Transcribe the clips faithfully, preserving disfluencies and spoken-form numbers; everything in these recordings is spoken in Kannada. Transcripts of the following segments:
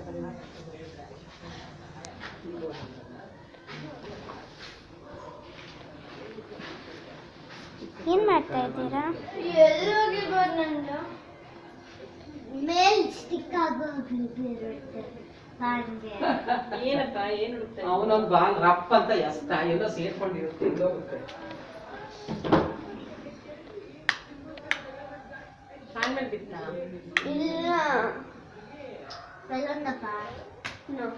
ಏನು ಮಾಡ್ತಾ ಇದ್ದೀರಾ? ಮೇಲ್ ಸ್ಟಿಕ್ ಆಗೋಗ್ಲಿರುತ್ತೆ ಹಾಗೆ. ಏನಪ್ಪ ಏನು ಹುಡುಕ್ತಾ ಇದ್ದೀರಾ? ಅವನೊಂದು ಬಾಲ್ ರಪ್ಪ ಅಂತ ಎಸ್ತ ಎಲ್ಲೋ ಸೇರ್ಕೊಂಡಿರುತ್ತೆ ಇಲ್ಲೋಗುತ್ತೆ. ಫ್ಯಾನ್ ಮೇಲೆ ಬಿತ್ತಾ? ಇಲ್ಲ ಬೆಲ್ಲೊಂದಪ್ಪ ನೋ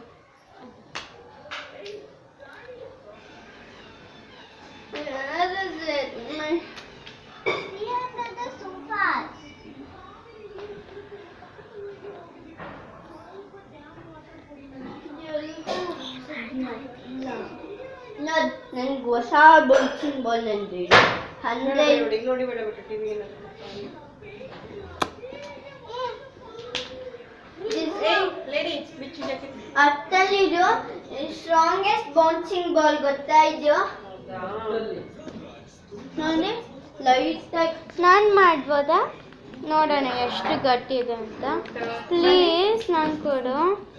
ನನ್ಗೆ ಹೊಸ ಬೌನ್ಸಿಂಗ್ ಬಾಲ್ ಅಂದ್ರೆ ಹಂಡ್ರೆಡ್ ನೋಡಿ ಬೇಡ ಬಿಟ್ಟು ಟಿವಿ ಅತ್ತಲ್ಲಿದು ಸ್ಟ್ರಾಂಗೆಸ್ಟ್ ಬೌನ್ಸಿಂಗ್ ಬಾಲ್ ಗೊತ್ತಾ ಇದು ನೋಡಿ ಲೈಟ್ ಆಗಿ ನಾನು ಮಾಡ್ಬೋದಾ? ನೋಡೋಣ ಎಷ್ಟು ಗಟ್ಟಿ ಇದೆ ಅಂತ. ಪ್ಲೀಸ್ ನಾನು ಕೊಡು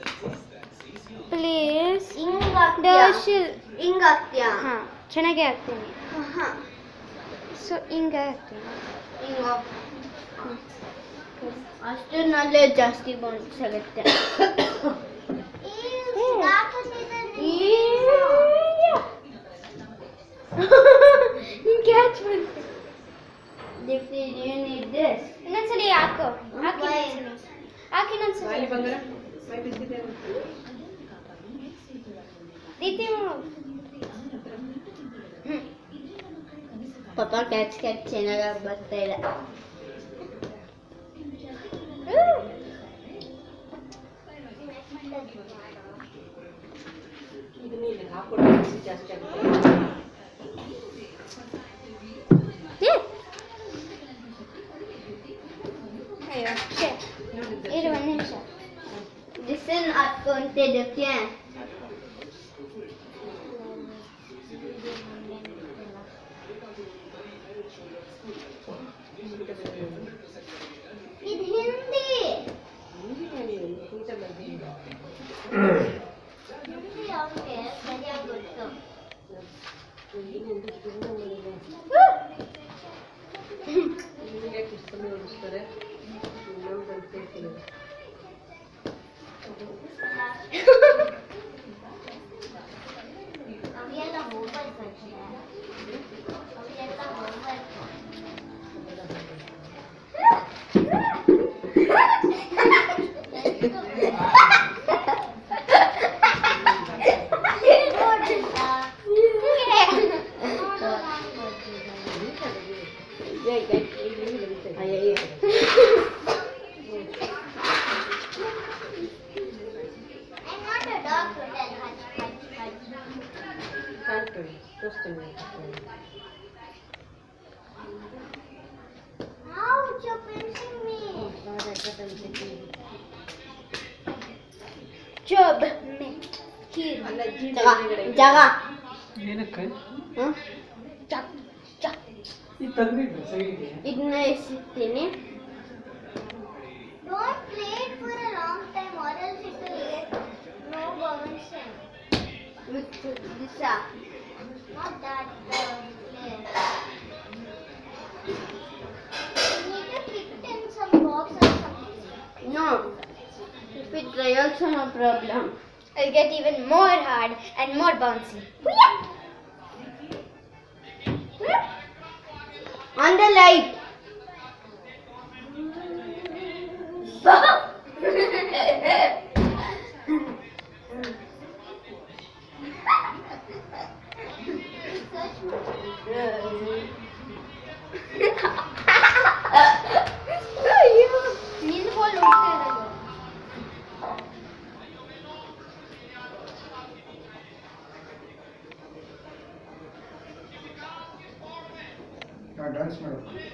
ಪ್ಲೀಸ್. ಹಿಂಗ್ ಡರ್ಶಿಲ್ ಹಿಂಗ್ ಹಾಕ್ತೀಯಾ? ಹಾಂ ಚೆನ್ನಾಗೇ ಹಾಕ್ತೀನಿ. ಹಾಂ ಸೊ ಹಿಂಗೆ ಹಾಕ್ತೀನಿ. ಹಿಂಗ್ ಅಷ್ಟರಲ್ಲೇ ಜಾಸ್ತಿ ಬೌನ್ಸ್ ಆಗುತ್ತೆ. ಕ್ಯಾಚ್ ಬಂತು. Dipti, do you need this? ಇನ್ನೊಂದ್ಸಲಿ ಹಾಕು ಹಾಕಿ Why? ಹಾಕಿ ಇನ್ನೊಂದ್ಸಲಿ. ಬಾಯಿ ಬಂಗಾರ ಮೈ ಬಿಸಿದೆ ದೀಪ್ತಿ ಪಾಪ ಕ್ಯಾಚ್ ಕ್ಯಾಚ್ ಚೆನ್ನಾಗಿ ಬರ್ತಾ ಇಲ್ಲ. ಇದನ್ನ ಇಲ್ಲಿ ಹಾಕೊಂಡು ಬಿಸಿ ಜಾಸ್ತಿ ಆಗುತ್ತೆ. ಅಯ್ಯೋ ಛೆ. ಇರು ಒಂದು ನಿಮಿಷ. Listen ಹಾಕೊಂತೆ ದಪ್ಯ. ಇದು ಹಿಂದಿ. ಹಿಂದಿ ಅವ್ನಿಗೆ ಸರಿಯಾಗಿ ಗೊತ್ತು. ನಿಮಗೆ ಪುಸ್ತಕ ಓದಿಸ್ತಾರೆ ಇನ್ನೊಂದು ಬಂದು ಅವೆಲ್ಲ ಮೊಬೈಲ್ ಕಳ್ಸಿದೆ. ಅವೆಲ್ಲ mobile Ouch, you're pinching me. Job me. Here. Jaga. Jaga. ಏನಕ್ಕೆ Huh? Chak. Chak. ಈ ತಂದಿದ್ದು ಸೈಡ್ಗೆ ಇದನ್ನ ಎಸಿತೀನಿ. Don't play it for a long time or else it will get no bouncing. With this uh, not that uh, play. You need to fit in some box or something. No. If it dry also no problem. It'll get even more hard and more bouncy. On the light. ನಿಂದು ಬಾಲ್ ಹೋಗ್ತಾ ಇರೋದು. ಡ್ಯಾನ್ಸ್ ಮಾಡೋದು